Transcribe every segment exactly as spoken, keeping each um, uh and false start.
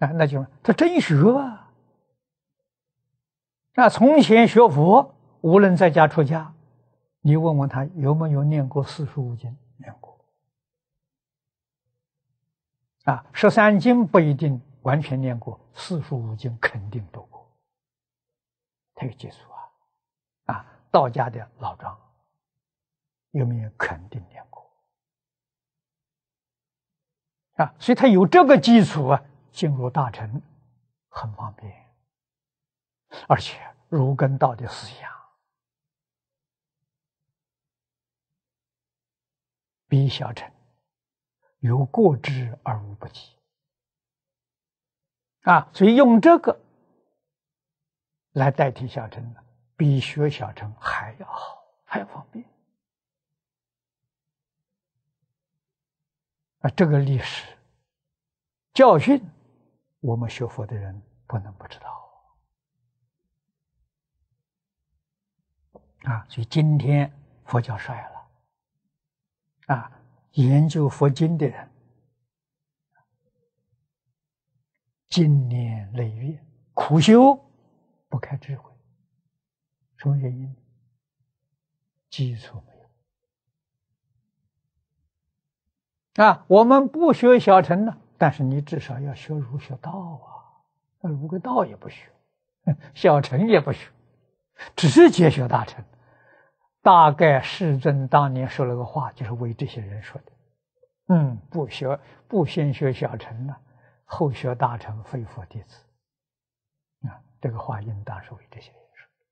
啊，那就他真学啊！啊，从前学佛，无论在家出家，你问问他有没有念过四书五经？念过。啊，十三经不一定完全念过，四书五经肯定读过。他有基础啊！啊，道家的老庄有没有肯定念过？啊，所以他有这个基础啊，进入大乘很方便，而且儒根道的思想比小乘有过之而无不及啊，所以用这个来代替小乘呢，比学小乘还要好，还要方便啊！这个历史教训，我们学佛的人不能不知道啊！所以今天佛教衰了啊，研究佛经的人经年累月苦修，不开智慧，什么原因？基础没有啊！我们不学小乘呢，但是你至少要学儒学道啊，那儒跟道也不学，小乘也不学，直接学大乘。大概世尊当年说了个话，就是为这些人说的。嗯，不学不先学小乘呢，后学大乘，非佛弟子。啊，这个话应当是为这些人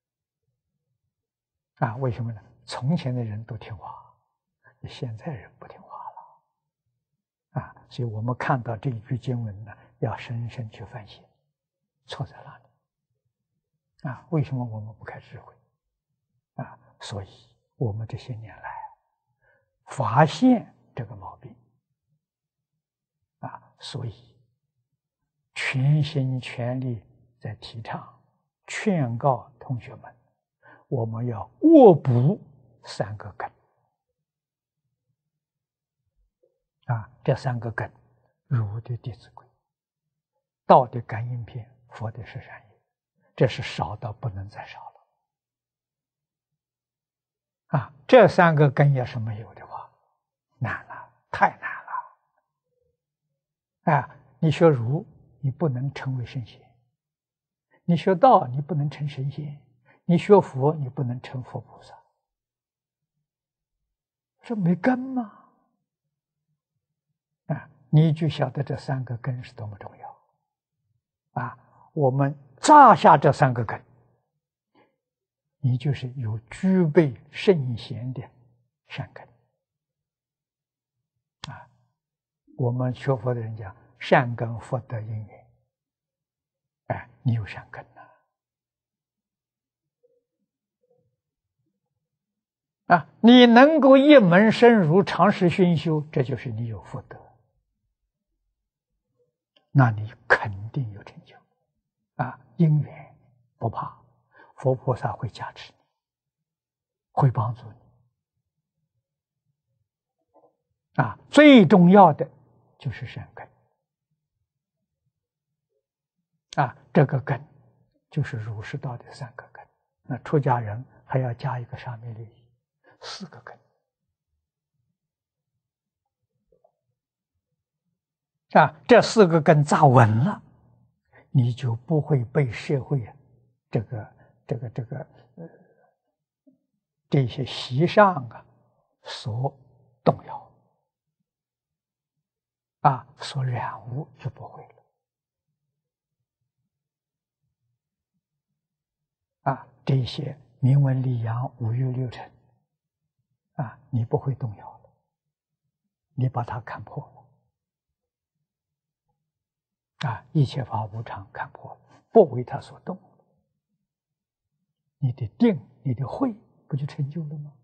说。啊，为什么呢？从前的人都听话，现在人不听话了。啊，所以我们看到这一句经文呢，要深深去反省，错在哪里？啊，为什么我们不开智慧？啊，所以我们这些年来发现这个毛病。啊，所以全心全力在提倡、劝告同学们，我们要卧补三个根。啊，这三个根：儒的《弟子规》、道的《感应篇》、佛的《十善业》，这是少到不能再少了。啊，这三个根要是没有的话，难了，太难了。啊，你学儒，你不能成为圣贤；你学道，你不能成神仙；你学佛，你不能成佛菩萨。这没根吗？啊，你就晓得这三个根是多么重要。啊，我们扎下这三个根，你就是有具备圣贤的善根。啊，我们学佛的人讲善根福德因缘，哎，你有善根呐！啊，你能够一门深入，长时熏修，这就是你有福德，那你肯定有成就。啊，因缘不怕，佛菩萨会加持你，会帮助你。啊，最重要的就是善根。啊，这个根就是儒释道的三个根。那出家人还要加一个上面利益，四个根。啊，这四个根扎稳了，你就不会被社会啊，这个这个这个呃这些习尚啊所动摇，啊，所染污，就不会了。啊，这些名闻利养、五欲六尘，啊，你不会动摇了，你把它看破了。啊，一切法无常，看破了，不为它所动，你的定，你的慧，不就成就了吗？